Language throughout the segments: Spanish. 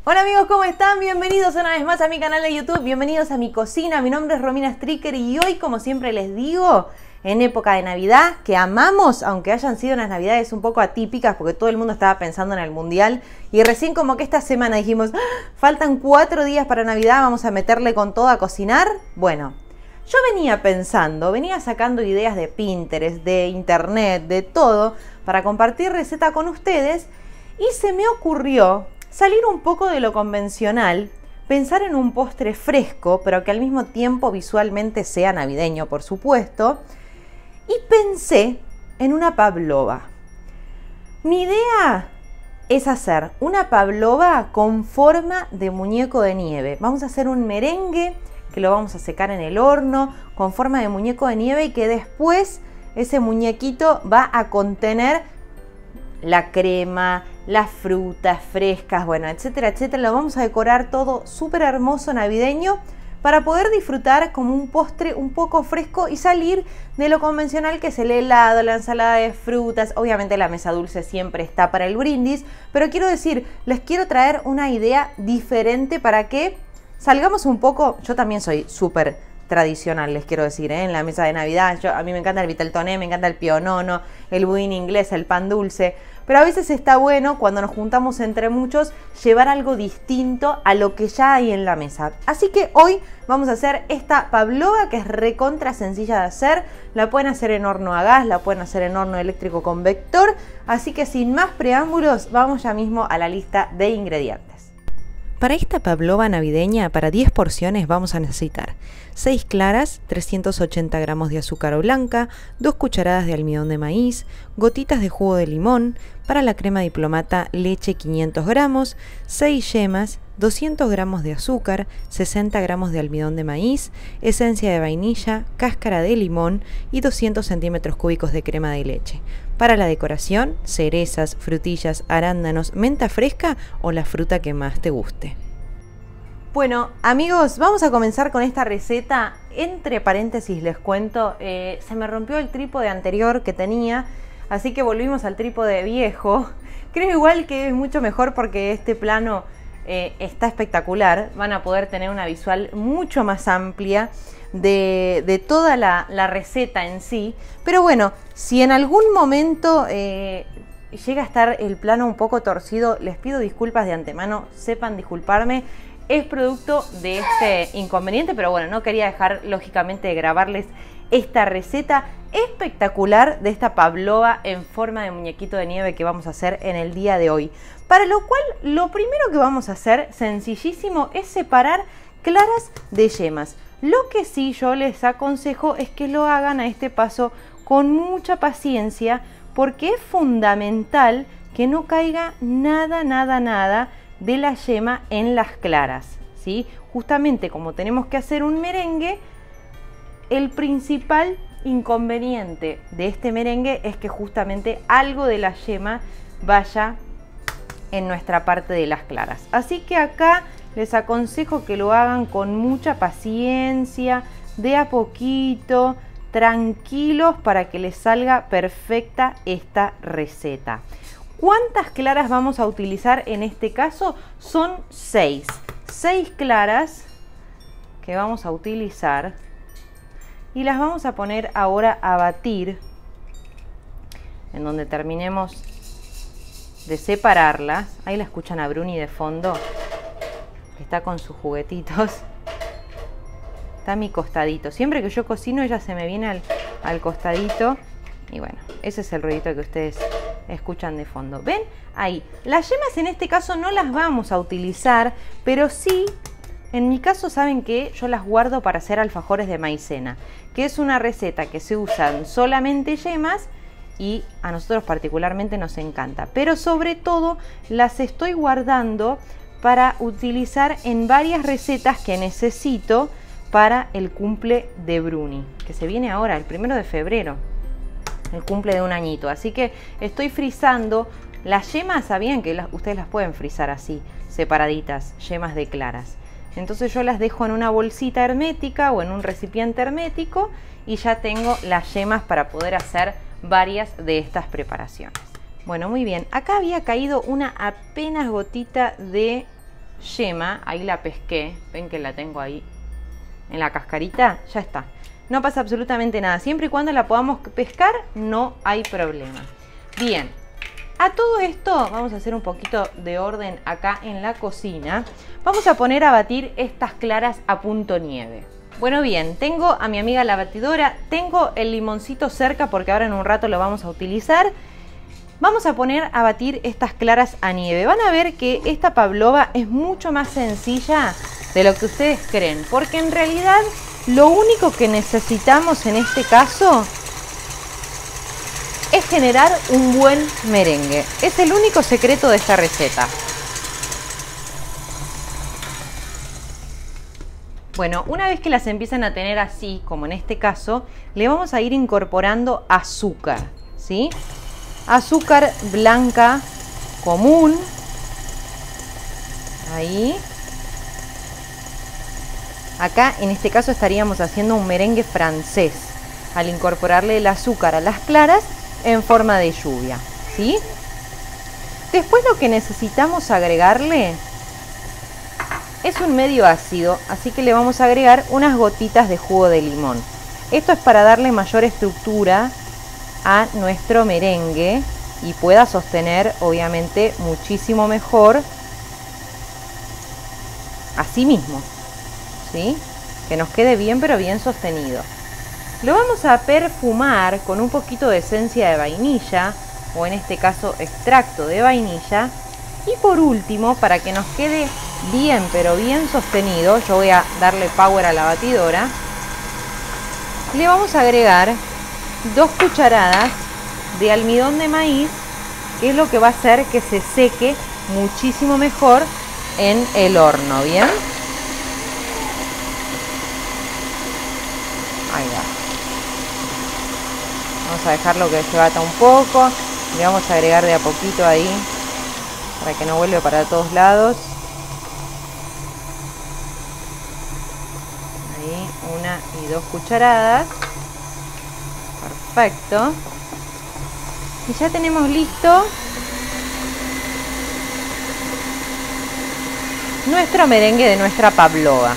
Hola amigos, ¿cómo están? Bienvenidos una vez más a mi canal de YouTube, bienvenidos a mi cocina, mi nombre es Romina Stricker y hoy, como siempre les digo, en época de Navidad, que amamos, aunque hayan sido unas Navidades un poco atípicas porque todo el mundo estaba pensando en el Mundial y recién como que esta semana dijimos, faltan 4 días para Navidad, vamos a meterle con todo a cocinar. Bueno, yo venía pensando, venía sacando ideas de Pinterest, de internet, de todo, para compartir receta con ustedes y se me ocurrió salir un poco de lo convencional, pensar en un postre fresco, pero que al mismo tiempo visualmente sea navideño, por supuesto, y pensé en una pavlova. Mi idea es hacer una pavlova con forma de muñeco de nieve. Vamos a hacer un merengue que lo vamos a secar en el horno con forma de muñeco de nieve y que después ese muñequito va a contener la crema, las frutas frescas, bueno, etcétera, etcétera. Lo vamos a decorar todo súper hermoso navideño para poder disfrutar como un postre un poco fresco y salir de lo convencional que es el helado, la ensalada de frutas. Obviamente la mesa dulce siempre está para el brindis, pero quiero decir, les quiero traer una idea diferente para que salgamos un poco. Yo también soy súper tradicional, les quiero decir, en la mesa de Navidad. A mí me encanta el vitel toné, me encanta el pionono, el budín inglés, el pan dulce, pero a veces está bueno cuando nos juntamos entre muchos llevar algo distinto a lo que ya hay en la mesa. Así que hoy vamos a hacer esta pavlova que es recontra sencilla de hacer. La pueden hacer en horno a gas, la pueden hacer en horno eléctrico convector, así que sin más preámbulos vamos ya mismo a la lista de ingredientes. Para esta pavlova navideña, para 10 porciones vamos a necesitar 6 claras, 380 gramos de azúcar blanca, 2 cucharadas de almidón de maíz, gotitas de jugo de limón, para la crema diplomata leche 500 gramos, 6 yemas, 200 gramos de azúcar, 60 gramos de almidón de maíz, esencia de vainilla, cáscara de limón y 200 centímetros cúbicos de crema de leche. Para la decoración, cerezas, frutillas, arándanos, menta fresca o la fruta que más te guste. Bueno, amigos, vamos a comenzar con esta receta. Entre paréntesis les cuento, se me rompió el trípode anterior que tenía, así que volvimos al trípode viejo. Creo igual que es mucho mejor porque este plano está espectacular. Van a poder tener una visual mucho más amplia de toda la receta en sí. Pero bueno, si en algún momento llega a estar el plano un poco torcido, les pido disculpas de antemano, sepan disculparme. Es producto de este inconveniente, pero bueno, no quería dejar lógicamente de grabarles esta receta espectacular de esta pavlova en forma de muñequito de nieve que vamos a hacer en el día de hoy. Para lo cual, lo primero que vamos a hacer, sencillísimo, es separar claras de yemas. Lo que sí yo les aconsejo es que lo hagan a este paso con mucha paciencia, porque es fundamental que no caiga nada de la yema en las claras, ¿sí? Justamente como tenemos que hacer un merengue, el principal inconveniente de este merengue es que justamente algo de la yema vaya en nuestra parte de las claras. Así que acá les aconsejo que lo hagan con mucha paciencia, de a poquito, tranquilos, para que les salga perfecta esta receta. ¿Cuántas claras vamos a utilizar en este caso? Son 6. 6 claras que vamos a utilizar y las vamos a poner ahora a batir en donde terminemos de separarlas. Ahí la escuchan a Bruni de fondo, está con sus juguetitos. Está a mi costadito. Siempre que yo cocino ella se me viene al costadito. Y bueno, ese es el ruidito que ustedes escuchan de fondo. ¿Ven? Ahí. Las yemas en este caso no las vamos a utilizar, pero sí, en mi caso, saben que yo las guardo para hacer alfajores de maicena, que es una receta que se usan solamente yemas y a nosotros particularmente nos encanta. Pero sobre todo las estoy guardando para utilizar en varias recetas que necesito para el cumple de Bruni, que se viene ahora, el 1 de febrero. El cumple de un añito, así que estoy frizando las yemas. Sabían que ustedes las pueden frizar así, separaditas, yemas de claras. Entonces yo las dejo en una bolsita hermética o en un recipiente hermético y ya tengo las yemas para poder hacer varias de estas preparaciones. Bueno, muy bien, acá había caído una apenas gotita de yema, ahí la pesqué, ven que la tengo ahí en la cascarita, ya está. No pasa absolutamente nada, siempre y cuando la podamos pescar no hay problema. Bien, a todo esto vamos a hacer un poquito de orden acá en la cocina. Vamos a poner a batir estas claras a punto nieve. Bueno, bien, tengo a mi amiga la batidora, tengo el limoncito cerca porque ahora en un rato lo vamos a utilizar. Vamos a poner a batir estas claras a nieve. Van a ver que esta pavlova es mucho más sencilla de lo que ustedes creen, porque en realidad lo único que necesitamos en este caso es generar un buen merengue. Es el único secreto de esta receta. Bueno, una vez que las empiezan a tener así, como en este caso, le vamos a ir incorporando azúcar, ¿sí? Azúcar blanca común. Ahí. Acá, en este caso, estaríamos haciendo un merengue francés, al incorporarle el azúcar a las claras en forma de lluvia, ¿sí? Después lo que necesitamos agregarle es un medio ácido, así que le vamos a agregar unas gotitas de jugo de limón. Esto es para darle mayor estructura a nuestro merengue y pueda sostener obviamente muchísimo mejor así mismo, ¿sí? Que nos quede bien pero bien sostenido. Lo vamos a perfumar con un poquito de esencia de vainilla, o en este caso extracto de vainilla. Y por último, para que nos quede bien pero bien sostenido, yo voy a darle power a la batidora. Le vamos a agregar 2 cucharadas de almidón de maíz, que es lo que va a hacer que se seque muchísimo mejor en el horno, ¿bien? Ahí va. Vamos a dejarlo que se bata un poco. Le vamos a agregar de a poquito ahí, para que no vuelva para todos lados. Ahí, 1 y 2 cucharadas. Perfecto. Y ya tenemos listo nuestro merengue de nuestra pavlova.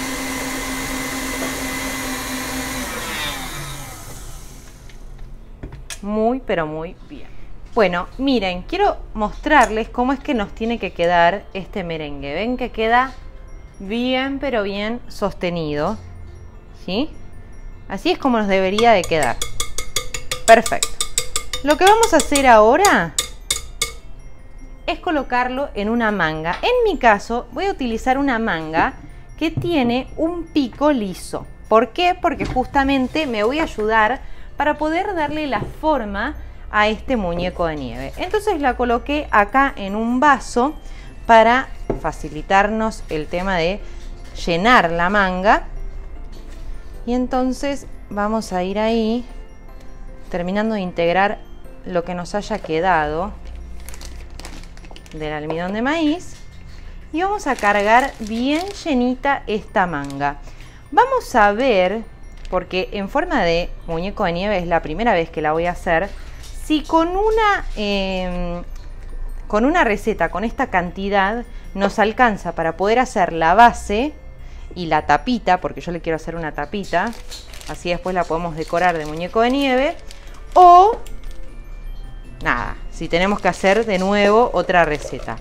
Muy, pero muy bien. Bueno, miren, quiero mostrarles cómo es que nos tiene que quedar este merengue. Ven que queda bien, pero bien sostenido, ¿sí? Así es como nos debería de quedar. Perfecto. Lo que vamos a hacer ahora es colocarlo en una manga. En mi caso voy a utilizar una manga que tiene un pico liso. ¿Por qué? Porque justamente me voy a ayudar para poder darle la forma a este muñeco de nieve. Entonces la coloqué acá en un vaso para facilitarnos el tema de llenar la manga. Y entonces vamos a ir ahí terminando de integrar lo que nos haya quedado del almidón de maíz y vamos a cargar bien llenita esta manga. Vamos a ver, porque en forma de muñeco de nieve es la primera vez que la voy a hacer, si con una receta con esta cantidad nos alcanza para poder hacer la base y la tapita, porque yo le quiero hacer una tapita, así después la podemos decorar de muñeco de nieve, o nada, si tenemos que hacer de nuevo otra receta.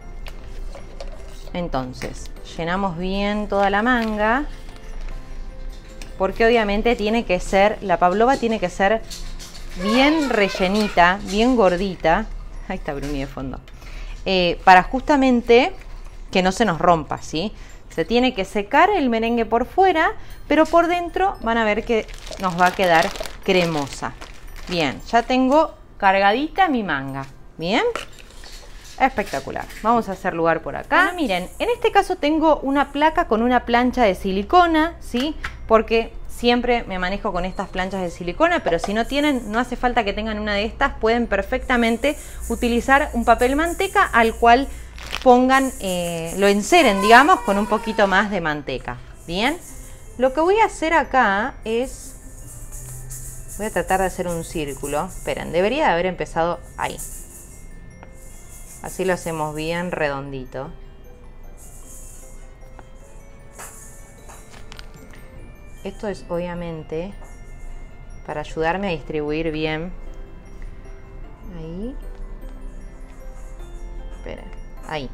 Entonces, llenamos bien toda la manga, porque obviamente tiene que ser, la pavlova tiene que ser bien rellenita, bien gordita. Ahí está Bruni de fondo. Para justamente que no se nos rompa, ¿sí? Se tiene que secar el merengue por fuera, pero por dentro van a ver que nos va a quedar cremosa. Bien, ya tengo cargadita mi manga. Bien, espectacular. Vamos a hacer lugar por acá. Bueno, miren, en este caso tengo una placa con una plancha de silicona, ¿sí? Porque siempre me manejo con estas planchas de silicona, pero si no tienen, no hace falta que tengan una de estas, pueden perfectamente utilizar un papel manteca al cual pongan, lo enceren, digamos, con un poquito más de manteca. Bien, lo que voy a hacer acá es, voy a tratar de hacer un círculo. Esperen, debería de haber empezado ahí. Así lo hacemos bien redondito. Esto es obviamente para ayudarme a distribuir bien. Ahí. Espera, ahí.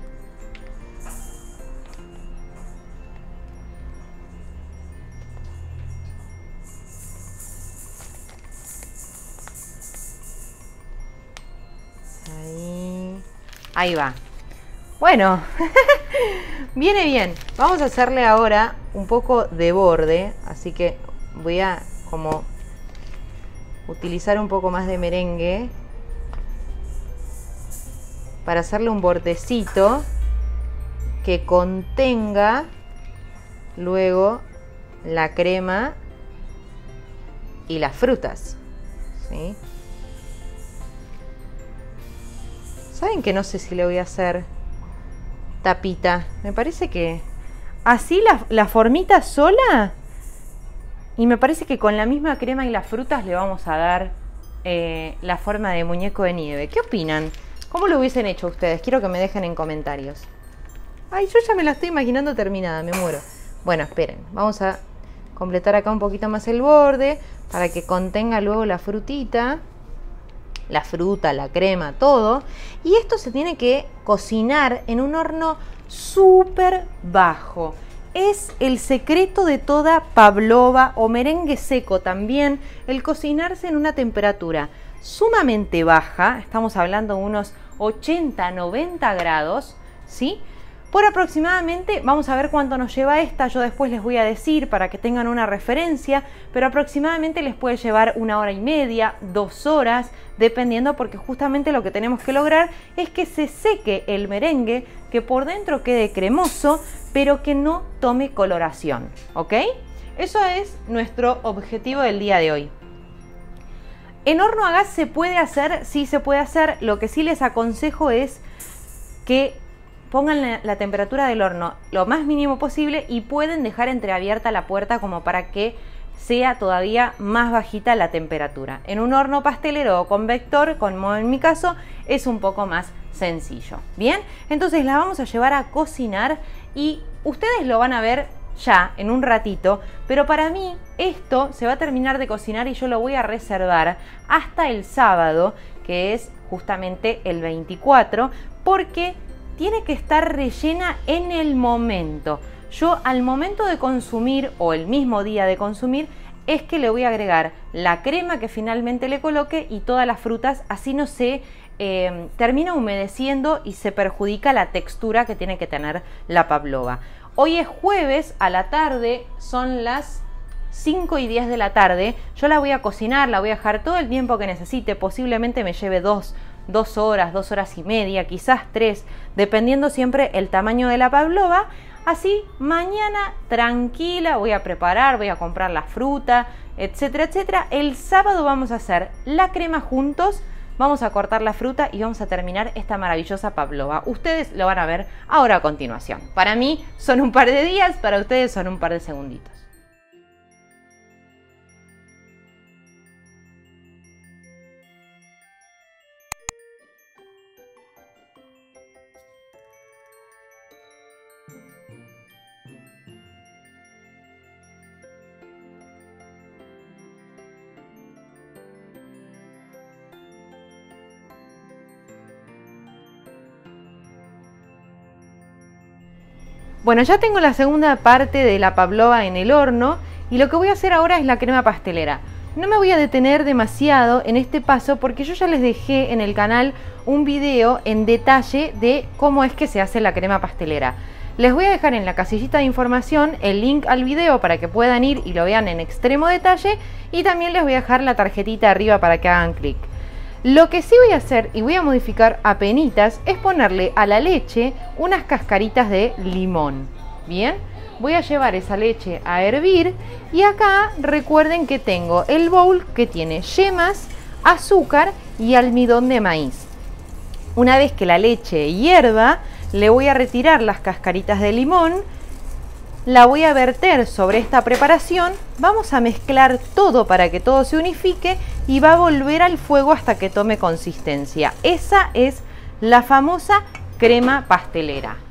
Ahí va. Bueno, viene bien. Vamos a hacerle ahora un poco de borde, así que voy a como utilizar un poco más de merengue para hacerle un bordecito que contenga luego la crema y las frutas, ¿sí? ¿Saben que no sé si le voy a hacer tapita? Me parece que así la formita sola, y me parece que con la misma crema y las frutas le vamos a dar la forma de muñeco de nieve. ¿Qué opinan? ¿Cómo lo hubiesen hecho ustedes? Quiero que me dejen en comentarios. Ay, yo ya me la estoy imaginando terminada, me muero. Bueno, esperen, vamos a completar acá un poquito más el borde para que contenga luego la frutita. La fruta, la crema, todo. Y esto se tiene que cocinar en un horno súper bajo. Es el secreto de toda pavlova o merengue seco también, el cocinarse en una temperatura sumamente baja. Estamos hablando de unos 80-90 grados, ¿sí? Por aproximadamente, vamos a ver cuánto nos lleva esta, yo después les voy a decir para que tengan una referencia, pero aproximadamente les puede llevar 1 hora y media, 2 horas, dependiendo, porque justamente lo que tenemos que lograr es que se seque el merengue, que por dentro quede cremoso, pero que no tome coloración, ¿ok? Eso es nuestro objetivo del día de hoy. En horno a gas se puede hacer, sí se puede hacer, lo que sí les aconsejo es que pongan la temperatura del horno lo más mínimo posible y pueden dejar entreabierta la puerta como para que sea todavía más bajita la temperatura. En un horno pastelero o convector, como en mi caso, es un poco más sencillo. Bien, entonces la vamos a llevar a cocinar y ustedes lo van a ver ya en un ratito, pero para mí esto se va a terminar de cocinar y yo lo voy a reservar hasta el sábado, que es justamente el 24, porque tiene que estar rellena en el momento. Yo al momento de consumir o el mismo día de consumir es que le voy a agregar la crema que finalmente le coloque y todas las frutas, así no se termina humedeciendo y se perjudica la textura que tiene que tener la pavlova. Hoy es jueves, a la tarde, son las 5:10 de la tarde. Yo la voy a cocinar, la voy a dejar todo el tiempo que necesite, posiblemente me lleve 2 horas, 2 horas y media, quizás 3, dependiendo siempre el tamaño de la pavlova. Así mañana tranquila voy a preparar, voy a comprar la fruta, etcétera, etcétera. El sábado vamos a hacer la crema juntos, vamos a cortar la fruta y vamos a terminar esta maravillosa pavlova. Ustedes lo van a ver ahora a continuación. Para mí son un par de días, para ustedes son un par de segunditos. Bueno, ya tengo la segunda parte de la pavlova en el horno y lo que voy a hacer ahora es la crema pastelera. No me voy a detener demasiado en este paso porque yo ya les dejé en el canal un video en detalle de cómo es que se hace la crema pastelera. Les voy a dejar en la casillita de información el link al video para que puedan ir y lo vean en extremo detalle, y también les voy a dejar la tarjetita arriba para que hagan clic. Lo que sí voy a hacer y voy a modificar apenitas es ponerle a la leche unas cascaritas de limón. Bien, voy a llevar esa leche a hervir y acá recuerden que tengo el bowl que tiene yemas, azúcar y almidón de maíz. Una vez que la leche hierva, le voy a retirar las cascaritas de limón, la voy a verter sobre esta preparación, vamos a mezclar todo para que todo se unifique y va a volver al fuego hasta que tome consistencia. Esa es la famosa crema pastelera.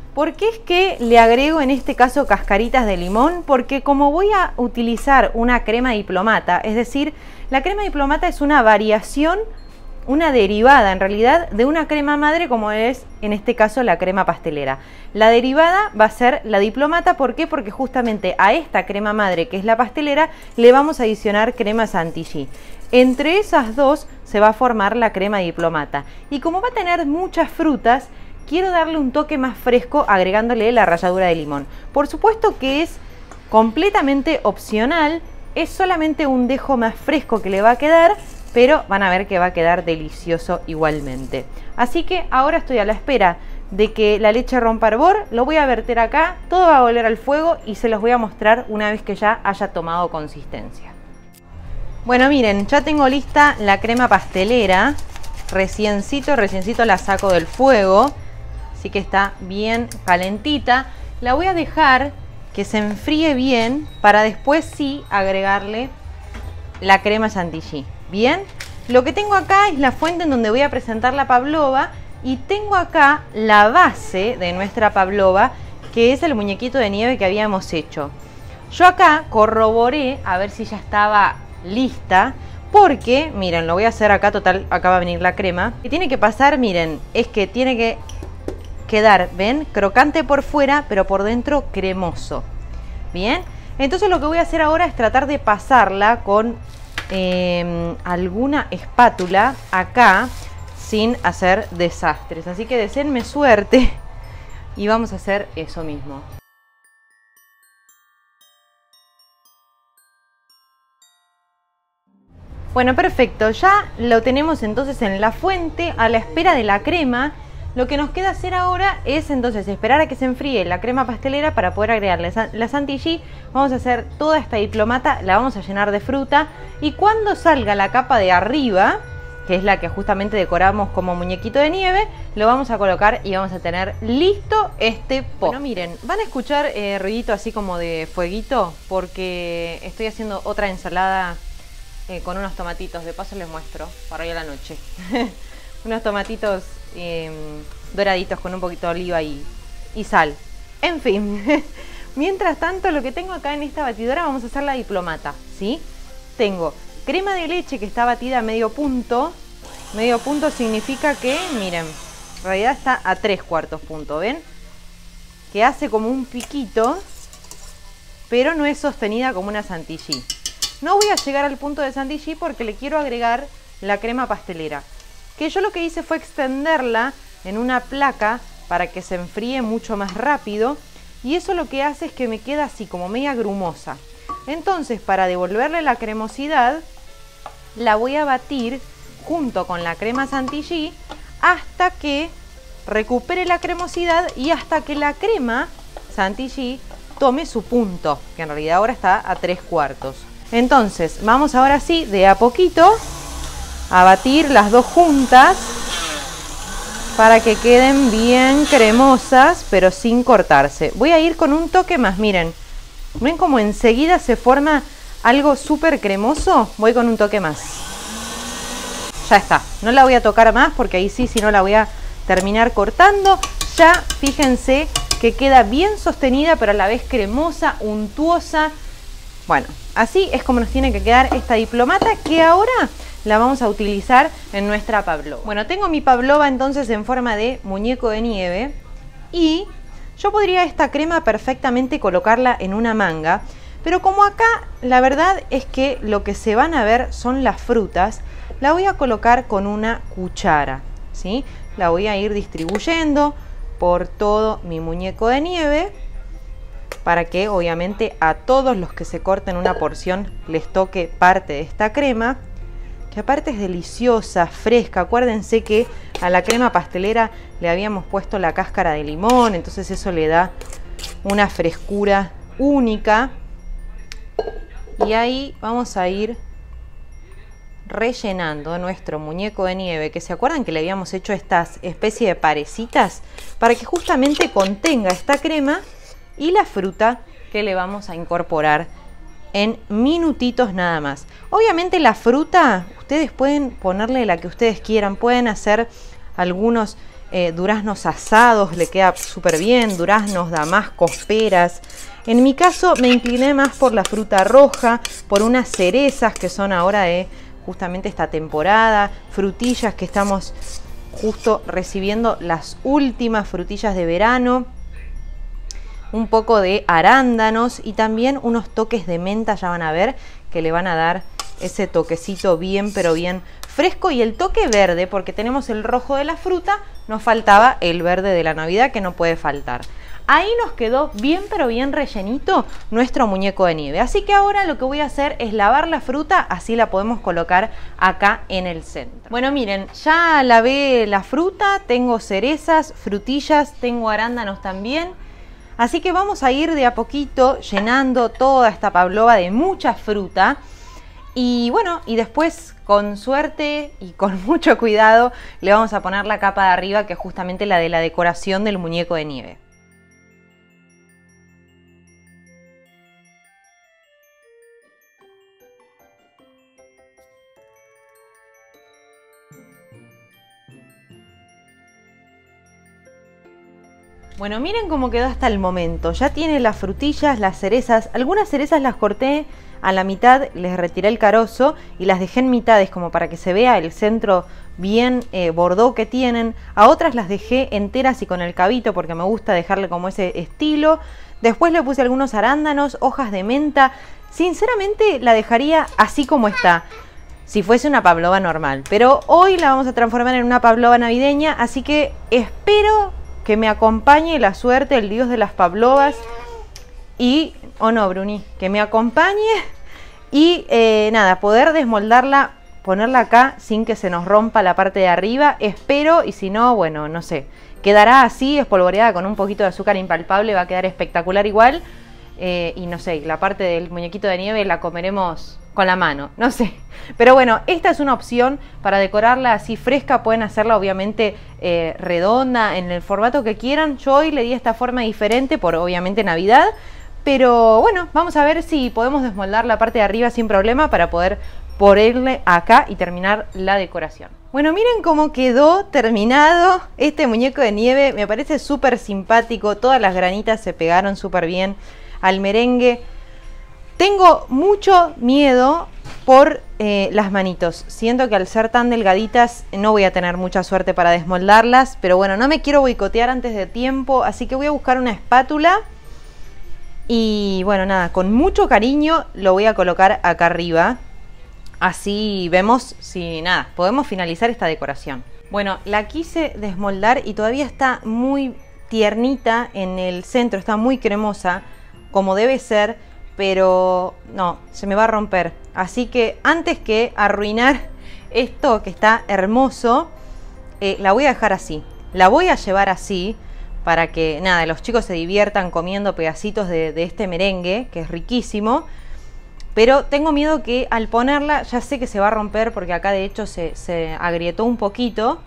¿Por qué es que le agrego en este caso cascaritas de limón? Porque como voy a utilizar una crema diplomata, es decir, la crema diplomata es una variación, una derivada en realidad de una crema madre como es en este caso la crema pastelera. La derivada va a ser la diplomata, ¿por qué? Porque justamente a esta crema madre que es la pastelera le vamos a adicionar crema chantilly. Entre esas dos se va a formar la crema diplomata y como va a tener muchas frutas, quiero darle un toque más fresco agregándole la ralladura de limón. Por supuesto que es completamente opcional, es solamente un dejo más fresco que le va a quedar, pero van a ver que va a quedar delicioso igualmente. Así que ahora estoy a la espera de que la leche rompa hervor, lo voy a verter acá, todo va a volver al fuego y se los voy a mostrar una vez que ya haya tomado consistencia. Bueno, miren, ya tengo lista la crema pastelera, reciencito la saco del fuego, así que está bien calentita. La voy a dejar que se enfríe bien para después sí agregarle la crema chantilly. Bien, lo que tengo acá es la fuente en donde voy a presentar la pavlova y tengo acá la base de nuestra pavlova, que es el muñequito de nieve que habíamos hecho. Yo acá corroboré a ver si ya estaba lista, porque miren, lo voy a hacer acá, total, acá va a venir la crema. Lo que tiene que pasar, miren, es que tiene que quedar, ven, crocante por fuera, pero por dentro cremoso. Bien, entonces lo que voy a hacer ahora es tratar de pasarla con alguna espátula acá sin hacer desastres, así que deseenme suerte y vamos a hacer eso mismo. Bueno, perfecto, ya lo tenemos entonces en la fuente a la espera de la crema. Lo que nos queda hacer ahora es entonces esperar a que se enfríe la crema pastelera para poder agregarle la chantilly. Vamos a hacer toda esta diplomata, la vamos a llenar de fruta y cuando salga la capa de arriba, que es la que justamente decoramos como muñequito de nieve, lo vamos a colocar y vamos a tener listo este postre. Bueno, miren, van a escuchar ruidito así como de fueguito porque estoy haciendo otra ensalada con unos tomatitos. De paso les muestro para hoy a la noche. Unos tomatitos doraditos con un poquito de oliva y sal. En fin, mientras tanto lo que tengo acá en esta batidora vamos a hacer la diplomata, ¿sí? Tengo crema de leche que está batida a medio punto. Medio punto significa que, miren, en realidad está a 3/4 punto, ¿ven? Que hace como un piquito, pero no es sostenida como una chantilly. No voy a llegar al punto de chantilly porque le quiero agregar la crema pastelera. Que yo lo que hice fue extenderla en una placa para que se enfríe mucho más rápido y eso lo que hace es que me queda así como media grumosa. Entonces, para devolverle la cremosidad, la voy a batir junto con la crema chantilly hasta que recupere la cremosidad y hasta que la crema chantilly tome su punto, que en realidad ahora está a 3/4. Entonces, vamos ahora sí de a poquito a batir las dos juntas para que queden bien cremosas pero sin cortarse. Voy a ir con un toque más, miren, ven como enseguida se forma algo súper cremoso. Voy con un toque más, ya está, no la voy a tocar más porque ahí sí, si no la voy a terminar cortando. Ya fíjense que queda bien sostenida pero a la vez cremosa, untuosa. Bueno, así es como nos tiene que quedar esta diplomata que ahora la vamos a utilizar en nuestra pavlova. Bueno, tengo mi pavlova entonces en forma de muñeco de nieve y yo podría esta crema perfectamente colocarla en una manga, pero como acá la verdad es que lo que se van a ver son las frutas, la voy a colocar con una cuchara, ¿sí? La voy a ir distribuyendo por todo mi muñeco de nieve para que obviamente a todos los que se corten una porción les toque parte de esta crema, que aparte es deliciosa, fresca. Acuérdense que a la crema pastelera le habíamos puesto la cáscara de limón, entonces eso le da una frescura única. Y ahí vamos a ir rellenando nuestro muñeco de nieve, que se acuerdan que le habíamos hecho estas especie de parecitas para que justamente contenga esta crema y la fruta que le vamos a incorporar en minutitos nada más. Obviamente la fruta ustedes pueden ponerle la que ustedes quieran, pueden hacer algunos duraznos asados, le queda súper bien, duraznos, damascos, peras. En mi caso me incliné más por la fruta roja, por unas cerezas que son ahora de justamente esta temporada, frutillas que estamos justo recibiendo las últimas frutillas de verano, un poco de arándanos y también unos toques de menta, ya van a ver que le van a dar ese toquecito bien pero bien fresco, y el toque verde, porque tenemos el rojo de la fruta, nos faltaba el verde de la Navidad que no puede faltar. Ahí nos quedó bien pero bien rellenito nuestro muñeco de nieve. Así que ahora lo que voy a hacer es lavar la fruta, así la podemos colocar acá en el centro. Bueno, miren, ya lavé la fruta, tengo cerezas, frutillas, tengo arándanos también. Así que vamos a ir de a poquito llenando toda esta pavlova de mucha fruta. Y bueno, y después con suerte y con mucho cuidado le vamos a poner la capa de arriba, que es justamente la de la decoración del muñeco de nieve. Bueno, miren cómo quedó hasta el momento. Ya tiene las frutillas, las cerezas. Algunas cerezas las corté a la mitad, les retiré el carozo y las dejé en mitades como para que se vea el centro bien bordó que tienen. A otras las dejé enteras y con el cabito porque me gusta dejarle como ese estilo. Después le puse algunos arándanos, hojas de menta. Sinceramente la dejaría así como está, si fuese una pavlova normal. Pero hoy la vamos a transformar en una pavlova navideña, así que espero que me acompañe la suerte, el dios de las pavlovas, y, o no, Bruni, que me acompañe y nada, poder desmoldarla, ponerla acá sin que se nos rompa la parte de arriba, espero, y si no, bueno, no sé, quedará así, espolvoreada con un poquito de azúcar impalpable, va a quedar espectacular igual, y no sé, la parte del muñequito de nieve la comeremos con la mano, no sé. Pero bueno, esta es una opción para decorarla así fresca. Pueden hacerla obviamente redonda, en el formato que quieran. Yo hoy le di esta forma diferente por obviamente Navidad. Pero bueno, vamos a ver si podemos desmoldar la parte de arriba sin problema para poder ponerle acá y terminar la decoración. Bueno, miren cómo quedó terminado este muñeco de nieve. Me parece súper simpático. Todas las granitas se pegaron súper bien al merengue. Tengo mucho miedo por las manitos. Siento que al ser tan delgaditas no voy a tener mucha suerte para desmoldarlas. Pero bueno, no me quiero boicotear antes de tiempo. Así que voy a buscar una espátula. Y bueno, nada, con mucho cariño lo voy a colocar acá arriba. Así vemos si nada, podemos finalizar esta decoración. Bueno, la quise desmoldar y todavía está muy tiernita en el centro. Está muy cremosa, como debe ser. Pero no, se me va a romper. Así que antes que arruinar esto que está hermoso, la voy a dejar así. La voy a llevar así para que nada, los chicos se diviertan comiendo pedacitos de este merengue, que es riquísimo. Pero tengo miedo que al ponerla, ya sé que se va a romper porque acá de hecho se agrietó un poquito.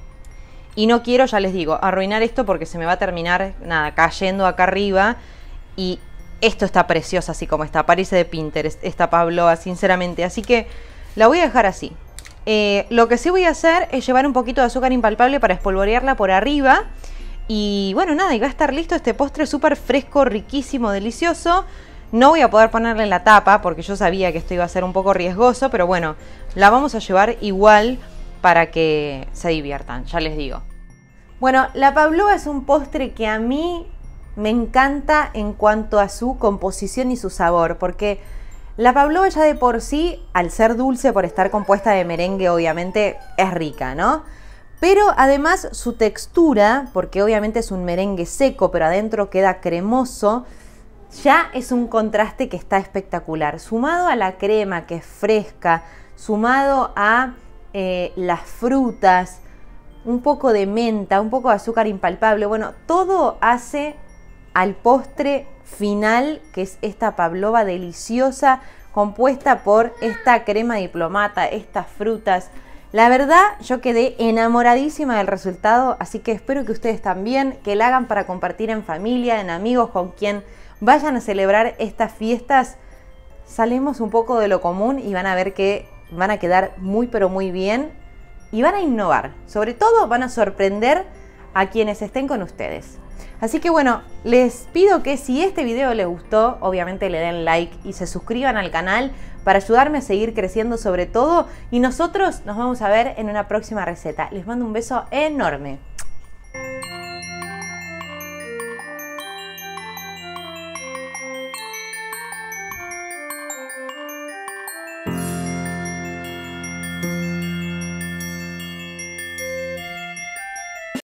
Y no quiero, ya les digo, arruinar esto porque se me va a terminar nada, cayendo acá arriba. Y esto está preciosa así como está, parece de Pinterest esta pavlova, sinceramente. Así que la voy a dejar así. Lo que sí voy a hacer es llevar un poquito de azúcar impalpable para espolvorearla por arriba. Y bueno, nada, y va a estar listo este postre súper fresco, riquísimo, delicioso. No voy a poder ponerle la tapa porque yo sabía que esto iba a ser un poco riesgoso. Pero bueno, la vamos a llevar igual para que se diviertan, ya les digo. Bueno, la pavlova es un postre que a mí me encanta en cuanto a su composición y su sabor, porque la pavlova ya de por sí, al ser dulce por estar compuesta de merengue, obviamente es rica, ¿no? Pero además su textura, porque obviamente es un merengue seco, pero adentro queda cremoso, ya es un contraste que está espectacular. Sumado a la crema, que es fresca, sumado a las frutas, un poco de menta, un poco de azúcar impalpable, bueno, todo hace al postre final, que es esta pavlova deliciosa, compuesta por esta crema diplomata, estas frutas. La verdad, yo quedé enamoradísima del resultado, así que espero que ustedes también, que la hagan para compartir en familia, en amigos, con quien vayan a celebrar estas fiestas. Salimos un poco de lo común y van a ver que van a quedar muy pero muy bien y van a innovar. Sobre todo van a sorprender a quienes estén con ustedes. Así que bueno, les pido que si este video les gustó, obviamente le den like y se suscriban al canal para ayudarme a seguir creciendo sobre todo. Y nosotros nos vamos a ver en una próxima receta. Les mando un beso enorme.